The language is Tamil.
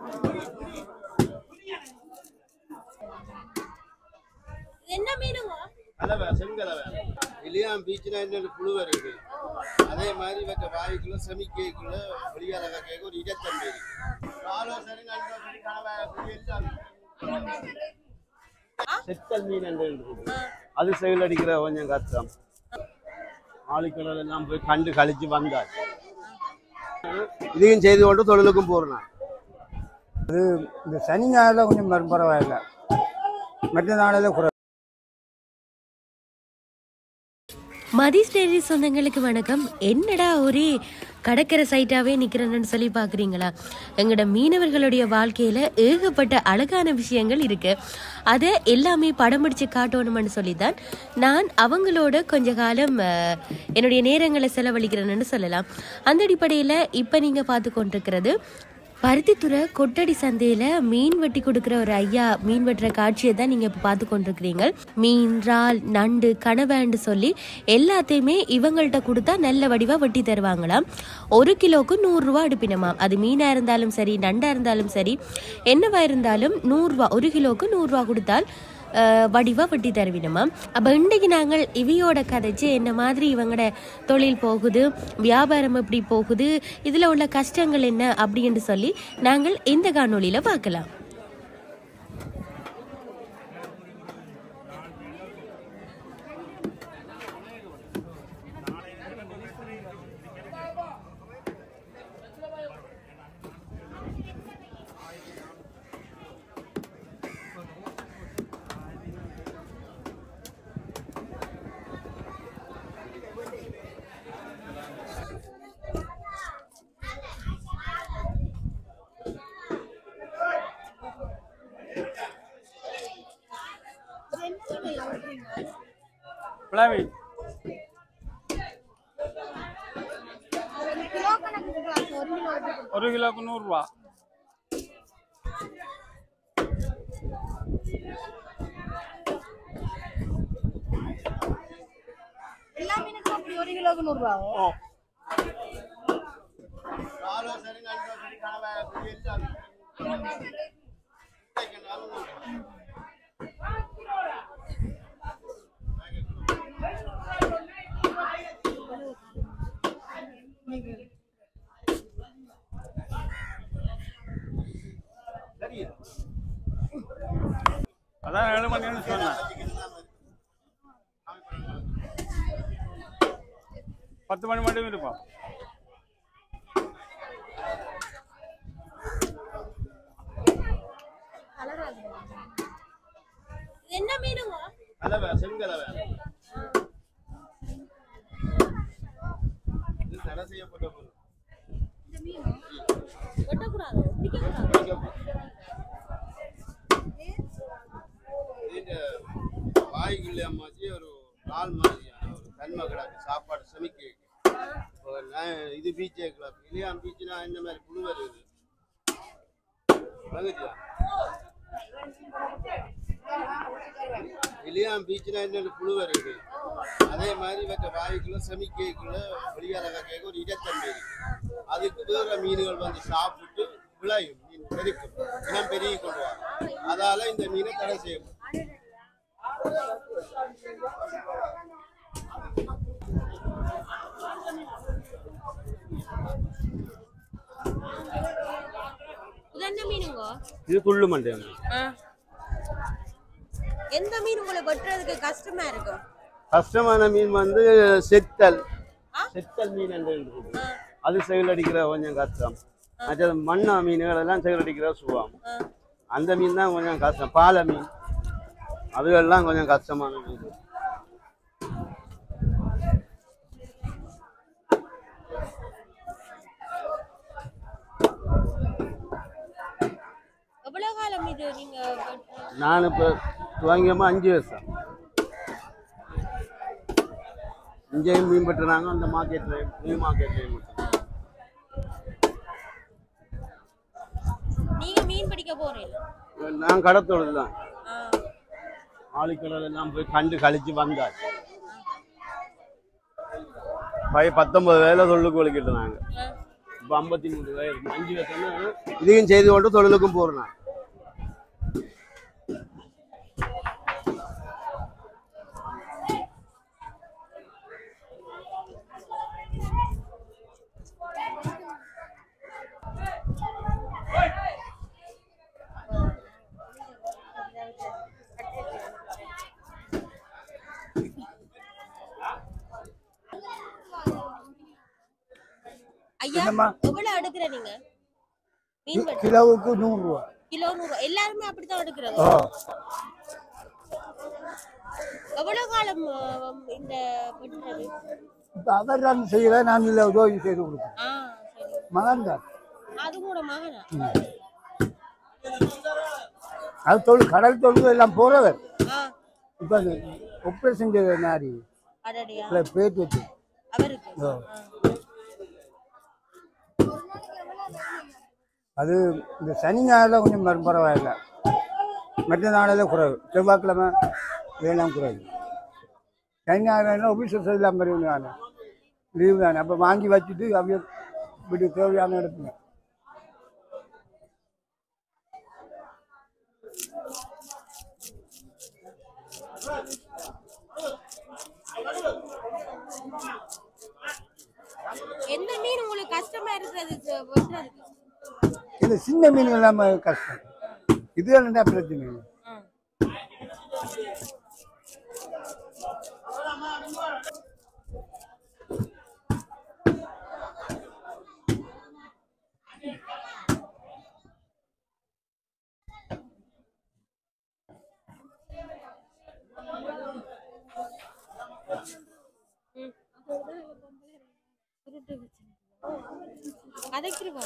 என்ன மீனுங்க? கலவை செங்கலவை இல்லையாம் பீச்சுனா என்ன புழு வருது. அதே மாதிரி வைக்க வாய்க்குள்ள செமிக்கைக்குள்ள வெளியால வைக்க ஒரு இடத்தன்மை இருக்கு. காலோ சரி நண்டோ சரி கலவை செத்தல் மீன் என்று இருக்குது. அது செயல் அடிக்கிற கொஞ்சம் கஷ்டம். ஆளுக்கிழமை எல்லாம் போய் கண்டு கழிச்சு வந்தார். இதையும் செய்து கொண்டு தொழிலுக்கும் போறேன். அது இந்த சனி ஞாயிறுல கொஞ்சம் பரவாயில்லை, மற்ற நாளில் குறை. மதிஸ் டெய்ரி சொந்தங்களுக்கு வணக்கம். என்னடா ஒரே கடற்கரை சைட்டாவே நிக்கிறேன்னு சொல்லி பாக்குறீங்களா? எங்களோட மீனவர்களுடைய வாழ்க்கையில ஏகப்பட்ட அழகான விஷயங்கள் இருக்கு. அதை எல்லாமே படம் பிடிச்சு காட்டணும்னு சொல்லித்தான் நான் அவங்களோட கொஞ்ச காலம் என்னுடைய நேரங்களை செலவழிக்கிறேன்னு சொல்லலாம். அந்த அடிப்படையில இப்ப நீங்க பார்த்து கொண்டிருக்கிறது பருத்தித்துறை கொட்டடி சந்தையில மீன் வெட்டி கொடுக்குற ஒரு ஐயா மீன் வெட்டுற காட்சியை தான் நீங்க இப்ப பார்த்து கொண்டிருக்கிறீங்க. மீன், இறால், நண்டு, கனவான்னு சொல்லி எல்லாத்தையுமே இவங்கள்ட்ட கொடுத்தா நல்ல வடிவா வெட்டி தருவாங்களாம். 1 கிலோக்கு 100 ரூபா அடுப்பினமா. அது மீனா இருந்தாலும் சரி, நண்டா இருந்தாலும் சரி, என்னவா இருந்தாலும் 100 ரூபா, 1 கிலோக்கு 100 ரூபா கொடுத்தால் வடிவா வெட்டி தருவினமா. அப்ப இன்றைக்கு நாங்கள் இவையோட கதைச்சு என்ன மாதிரி இவங்களோட தொழில் போகுது, வியாபாரம் எப்படி போகுது, இதுல உள்ள கஷ்டங்கள் என்ன அப்படின்னு சொல்லி நாங்கள் இந்த காணொளியில பார்க்கலாம். Flavin. 1 கிலோக்கு 100 ரூபா. எல்லா மீனுக்கும் அப்படி 1 கிலோக்கு 100 ரூபா. ஓ. காலோ சரி நண்டோ சரி கலவை அதான் 7 மணின்னு சொன்னேன். 10 மணி மட்டும் இருப்போம். என்ன மீனுங்க? கலவை செங்கலவை. இது தடை செய்யப்பட்ட பொருள். இந்த மீன் வெட்டக்கூடாது, பிடிக்கக்கூடாது. இந்த வாய்க்குள்ள அம்மாச்சி ஒரு நாள் மாதிரியான ஒரு தன்மை கிடக்கு. சாப்பாடு சமைக்க இது பீச்சே கிடக்கு. இல்லையாம் பீச்சுனா இந்த மாதிரி புழு வருது. இல்லையாம் பீச்சுனா என்ன புழு வருது. அதே மாதிரி வைக்க வாய்க்குள்ள செமிக்கைக்குள்ள வெளியால வைக்க ஒரு இடத்தன்மை இருக்கு. அதுக்கு வேற மீன்கள் வந்து சாப்பிட்டு விளையும், மீன் பெருக்கும், இனம் பெருகி கொண்டு வரும். அதால இந்த மீனை தடை செய்யப்படும். இது துள்ளு மண்டை. எந்த மீன் உங்களுக்கு வெட்டுறதுக்கு கஷ்டமா இருக்கும்? கஷ்டமான மீன் வந்து செத்தல் மீன் என்று இருக்குது. அது செயல் அடிக்கிற கொஞ்சம் கஷ்டம். மற்ற மண்ணா மீன்கள் எல்லாம் செயல் அடிக்கிற சுகம். அந்த மீன் தான் கொஞ்சம் கஷ்டம். பாலை மீன் அதுகள்லாம் கொஞ்சம் கஷ்டமான மீன். எவ்வளவு காலம் இது நீங்க? நான் இப்போ துவங்கியமா 5 வருஷம். இங்கேயும் மீன் பெற்றுறாங்க, அந்த மார்க்கெட்லையும் நியூ மார்க்கெட்லையும் மட்டும். நீங்க மீன் பிடிக்க போறீங்க? நான் கடத்தொழில் தான். ஆளுக்கிழமை எல்லாம் போய் கண்டு கழிச்சு வந்தார். 19 வேலை தொழிலுக்கு வலிக்கிட்டு நாங்கள். இப்போ 53 வயது 5 வருஷம் இதையும் செய்து கொண்டு தொழிலுக்கும் போறேன். ஐயா எவ்வளவு எடுக்கிற நீங்க மீன் வெட்டு? கிலோவுக்கு 100 ரூபா. கிலோ 100. எல்லாருமே அப்படித்தான் எடுக்கிறாங்க. எவ்வளவு காலம் இந்த வெட்டுறது? இப்போ அவர் தான் செய்யல, நான் இல்லை உதவி செய்து கொடுத்தேன். சரி. மகன் தான். அது கூட மகனா? அது தொழில் கடல் தொழில் எல்லாம் போறவர். இப்போ அது ஆப்ரேஷன் செய்த நாரி பேட் வச்சு அவருக்கு அது இந்த சனி ஞாயிறில் கொஞ்சம் பரவாயில்லை, மற்ற நாளில் குறைவு. செவ்வாய்க்கிழமை இதெல்லாம் குறைவு. சனி ஞாயிறு ஆஃபீஸர்ஸ் எல்லாம் வருவாங்க, நான் லீவு தானே. அப்போ வாங்கி வச்சுட்டு அப்படியே வீட்டு தேவையான எடுப்பேன். எந்த மீன் உங்களுக்கு கஷ்டமா இருக்கிறது? இந்த சின்ன மீன் இல்லாம கஷ்டம். இது என்ன பிரச்சனை? அதைக்கிருவா